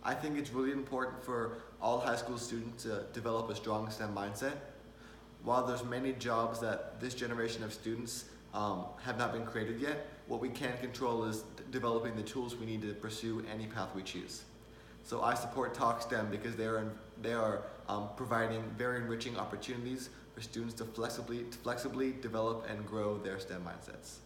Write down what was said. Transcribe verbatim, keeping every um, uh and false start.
I think it's really important for all high school students to develop a strong STEM mindset. While there's many jobs that this generation of students um, have not been created yet, what we can control is developing the tools we need to pursue any path we choose. So I support talkSTEM because they are, they are um, providing very enriching opportunities for students to flexibly, to flexibly develop and grow their STEM mindsets.